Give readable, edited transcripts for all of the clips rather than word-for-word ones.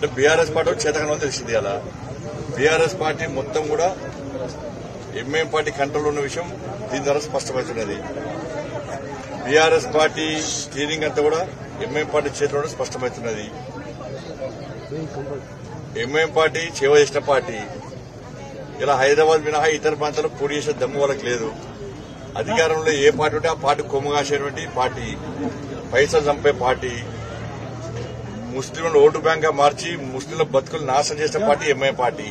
BRS party చేతకనం తెలిసింది అలా BRS party మొత్తం కూడా ఎంఐఎం పార్టీ కంట్రోల్ ఉన్న విషయం దీని ద్వారా స్పష్టమవుతున్నది. బీఆర్ఎస్ పార్టీ స్టీరింగ్ అంతా కూడా ఎంఐఎం పార్టీ చేతిలో స్పష్టమవుతున్నది. ఎంఐఎం పార్టీ చేవ చేసిన పార్టీ ఇలా హైదరాబాద్ మినహా ఇతర ప్రాంతాల్లో పోటీ చేసే దమ్ము వాళ్ళకి లేదు. అధికారంలో ఏ పార్టీ ఉంటే ఆ పార్టీ కొమ్ము కాసేటువంటి పార్టీ, పైసలు చంపే పార్టీ, ముస్లింలను ఓటు బ్యాంక్ గా మార్చి ముస్లింల బతుకులు నాశనం చేసిన పార్టీ ఎంఐఎం పార్టీ.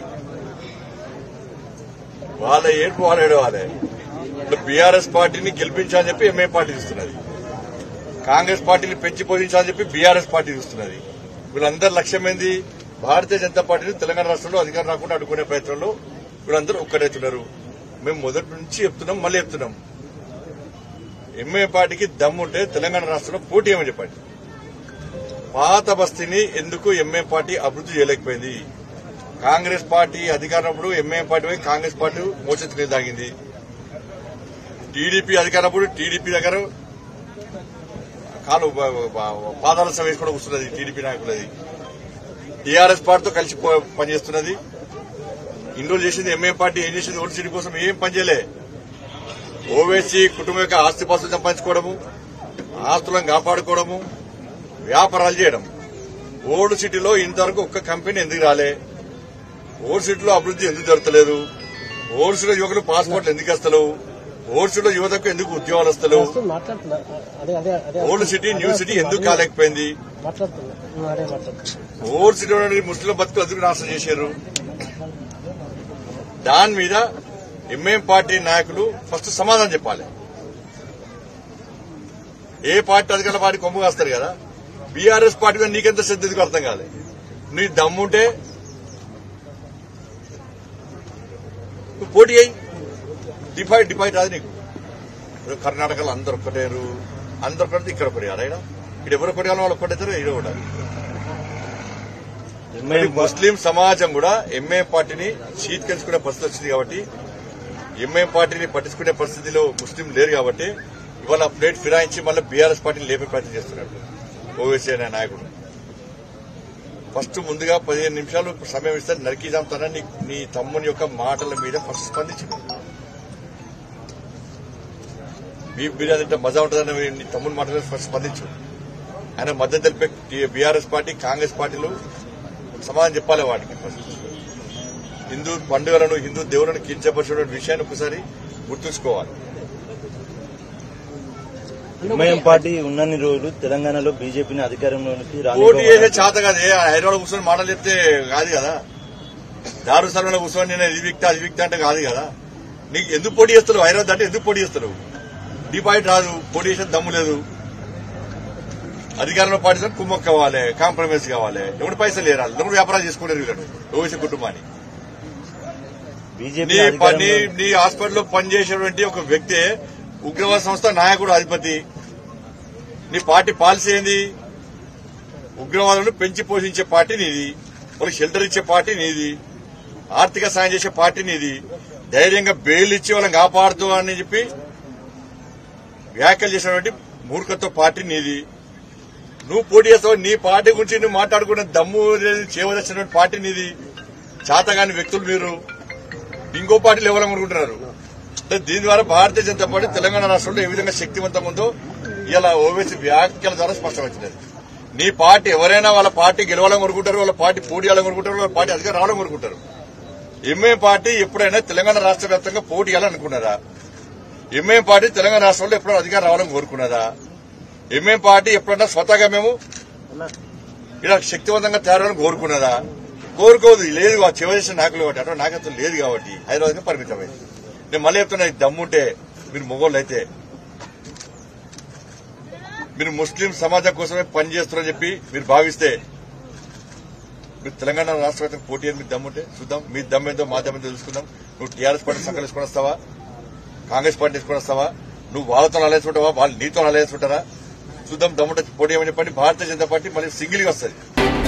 వాళ్ళ ఏడుపు వాళ్ళ ఏడవాలి. బీఆర్ఎస్ పార్టీని గెలిపించాలని చెప్పి ఎంఐఎం పార్టీ చూస్తున్నది. కాంగ్రెస్ పార్టీని పెంచి పోషించాలని చెప్పి బీఆర్ఎస్ పార్టీ చూస్తున్నది. వీళ్ళందరి లక్ష్యం ఏంది? భారతీయ జనతా పార్టీని తెలంగాణ రాష్ట్రంలో అధికారం రాకుండా అడ్డుకునే ప్రయత్నంలో వీళ్ళందరూ ఒక్కటవుతున్నారు. మేము మొదటి నుంచి చెప్తున్నాం, మళ్ళీ చెప్తున్నాం. ఎంఐఎం పార్టీకి దమ్ముంటే తెలంగాణ రాష్ట్రంలో పోటీ ఏమని చెప్పండి. పాత బస్తీని ఎందుకు ఎంఐఎం పార్టీ అభివృద్ది చేయలేకపోయింది? కాంగ్రెస్ పార్టీ అధికారంలో ఎంఐఎం పార్టీ పోయి కాంగ్రెస్ పార్టీ మోచెత్తుకుని తాగింది. టీడీపీ అధికారంలో టీడీపీ దగ్గర కాలు పాదాల సభ కూడా వస్తున్నది. టీడీపీ నాయకులది టీఆర్ఎస్ పార్టీతో కలిసి పనిచేస్తున్నది. ఇన్ని రోజులు చేసింది ఎంఐఎం పార్టీ ఏం చేసింది? ఓల్డ్ సిటీ కోసం ఏం పనిచేయలే. ఓవైసీ కుటుంబం యొక్క ఆస్తిపాస్తులు సంపాదించుకోవడము, ఆస్తులను కాపాడుకోవడము, వ్యాపారాలు చేయడం. ఓల్డ్ సిటీలో ఇంతవరకు ఒక్క కంపెనీ ఎందుకు రాలే? ఓల్డ్ సిటీలో అభివృద్ది ఎందుకు జరుగుతలేదు? ఓల్డ్ సిటీలో యువకులు పాస్పోర్ట్లు ఎందుకు వస్తలేవు? ఓల్డ్ సిటీలో యువతకు ఎందుకు ఉద్యోగాలు వస్తలేవు? ఓల్డ్ సిటీ న్యూ సిటీ ఎందుకు కాలేకపోయింది? ఓల్డ్ సిటీలో ముస్లిం బతుకులు ఎందుకు నాశనం చేశారు? దాని మీద ఎంఐఎం పార్టీ నాయకులు ఫస్ట్ సమాధానం చెప్పాలి. ఏ పార్టీ అధికారుల పార్టీ కొమ్ము కాస్తారు కదా. బీఆర్ఎస్ పార్టీ మీద నీకెంత శ్రద్ధ ఎందుకు అర్థం కాలే? నీ దమ్ముంటే నువ్వు పోటీ అయ్యి డిఫైట్ రాదు నీకు. కర్ణాటకలో అందరు ఒక్కటేరు, అందరు ఒక్కటి ఇక్కడ ఒకటి అరైనా ఇక్కడ ఎవరు ఒకటి వాళ్ళు ఒక్కటైతారు. ఇక్కడ కూడా ముస్లిం సమాజం కూడా ఎంఐఎం పార్టీని చీత్కరించుకునే పరిస్థితి వచ్చింది కాబట్టి, ఎంఐఎం పార్టీని పట్టించుకునే పరిస్థితిలో ముస్లిం లేరు కాబట్టి ఇవాళ ప్లేట్ ఫిరాయించి మళ్ళీ బీఆర్ఎస్ పార్టీని లేపే ప్రయత్నం చేస్తున్నాడు ఓవైసీ అనే నాయకుడు. ఫస్ట్ ముందుగా 15 నిమిషాలు సమయం ఇస్తే నరికిజాంతానని నీ తమ్ముని యొక్క మాటల మీద ఫస్ట్ స్పందించింది. బీఫ్ బిర్యానీ అంటే మజా ఉంటుందని నీ తమ్ముని మాటల ఫస్ట్ స్పందించు. ఆయన మద్దతు తెలిపే బీఆర్ఎస్ పార్టీ, కాంగ్రెస్ పార్టీలు సమాధానం చెప్పాలి వాటికి. హిందూ పండుగలను, హిందూ దేవులను కించపరిచిన విషయాన్ని ఒకసారి గుర్తుంచుకోవాలి. ఎంఐఎం పార్టీ ఉన్నన్ని రోజులు తెలంగాణలో బీజేపీని అధికారంలోకి పోటీ చేసే చేత కాదు. హైదరాబాద్ కూర్చొని మాటలు చెప్తే కాదు కదా. దారుస్థలంలో కూర్చొని నేను ఇది విక్తా అది విక్తా అంటే కాదు కదా. నీకు ఎందుకు పోటీ చేస్తావు? హైదరాబాద్ అంటే ఎందుకు పోటీ చేస్తారు? డిపాజిట్ రాదు, పోటీ చేసే దమ్ము లేదు. అధికారంలో పార్టీ కుమ్మక్ కావాలి, కాంప్రమైజ్ కావాలి. ఎవరు పైసలు లేరాలి, ఎవరు వ్యాపారాలు చేసుకునేరు వీళ్ళు ఓవైసీ కుటుంబాన్ని. నీ హాస్పిటల్లో పనిచేసేటువంటి ఒక వ్యక్తి ఉగ్రవాద సంస్థ నాయకుడు, అధిపతి. నీ పార్టీ పాలసీ ఏంది? ఉగ్రవాదులను పెంచి పోషించే పార్టీ నీది, వాళ్ళకి షెల్టర్ ఇచ్చే పార్టీ నీది, ఆర్థిక సాయం చేసే పార్టీ నీది. ధైర్యంగా బెయిల్ ఇచ్చి వాళ్ళని కాపాడుతూ అని చెప్పి వ్యాఖ్యలు చేసినటువంటి మూర్ఖత్వ పార్టీ నీది. నువ్వు పోటీ చేస్తావు. నీ పార్టీ గురించి నువ్వు మాట్లాడుకునే దమ్ము చేయవలసినటువంటి పార్టీ నీది. చాతగాని వ్యక్తులు మీరు ఇంకో పార్టీలు ఇవ్వాలనుకుంటున్నారు. దీని ద్వారా భారతీయ జనతా పార్టీ తెలంగాణ రాష్ట్రంలో ఏ విధంగా శక్తివంతంగా ఉందో ఇలా ఓవైసీ వ్యాఖ్యల ద్వారా స్పష్టమవుతున్నది. నీ పార్టీ ఎవరైనా వాళ్ళ పార్టీ గెలవాలని కోరుకుంటారు, వాళ్ళ పార్టీ పోటీ చేయాలని కోరుకుంటారు, వాళ్ళ పార్టీ అధికారం రావాలని కోరుకుంటారు. ఎంఐఎం పార్టీ ఎప్పుడైనా తెలంగాణ రాష్ట్ర వ్యాప్తంగా పోటీ చేయాలనుకున్నారా? ఎంఐఎం పార్టీ తెలంగాణ రాష్ట్రంలో ఎప్పుడైనా అధికారం రావాలని కోరుకున్నదా? ఎంఐఎం పార్టీ ఎప్పుడైనా స్వతహాగా మేము ఇలా శక్తివంతంగా తయారని కోరుకున్నదా? కోరుకోదు. లేదు, ఆ చివరి నాయకులు కాబట్టి అటువంటి నాయకత్వం లేదు కాబట్టి హైదరాబాద్ పరిమితమైంది. నేను మళ్ళీ చెప్తున్నా, దమ్ముంటే మీరు మొగోళ్ళు అయితే మీరు ముస్లిం సమాజం కోసమే పనిచేస్తున్నారని చెప్పి మీరు భావిస్తే మీరు తెలంగాణ రాష్ట్ర వ్యాప్తంగా పోటీ అని మీకు దమ్ముంటే చూద్దాం. మీ దమ్మేందో మా దమ్మేందో చూసుకుందాం. నువ్వు టీఆర్ఎస్ పార్టీ సంఖ్యలు తీసుకొని వస్తావా? కాంగ్రెస్ పార్టీ తీసుకొని వస్తావా? నువ్వు వాళ్ళతో అలయన్స్ ఉంటావా? వాళ్ళు నీతో అలయన్స్ ఉంటారా? చూద్దాం. దమ్ముంటే పోటీ ఏమని చెప్పండి. భారతీయ జనతా పార్టీ మళ్ళీ సింగిల్ గా వస్తుంది.